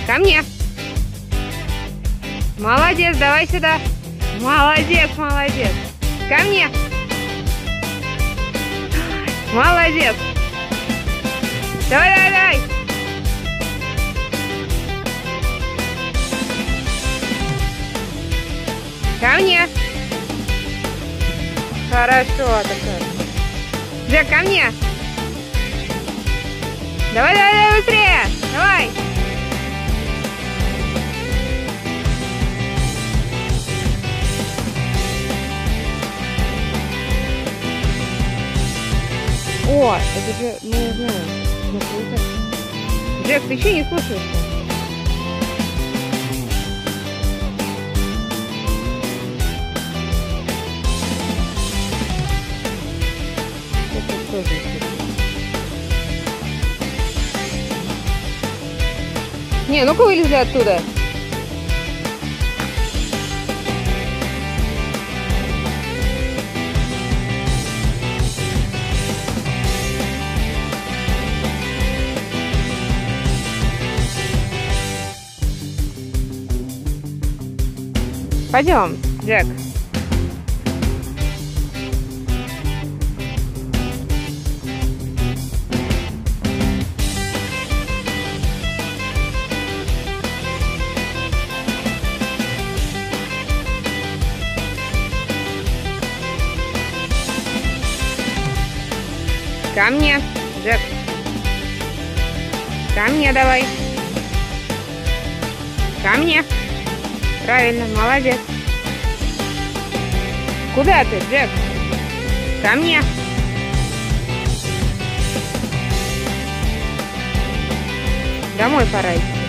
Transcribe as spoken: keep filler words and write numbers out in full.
Ко мне. Молодец, давай сюда. Молодец, молодец. Ко мне. Молодец. Давай, давай, давай. Ко мне. Хорошо, такая. Джек, ко мне. Давай, давай, давай, быстрее. Давай. О, это же, ну не знаю. Джек, ты что не слушаешься? Это тоже. Не, ну-ка вылезли оттуда. Пойдем, Джек. Ко мне, Джек. Ко мне давай. Ко мне. Правильно, молодец. Куда ты, Джек? Ко мне. Домой пора идти.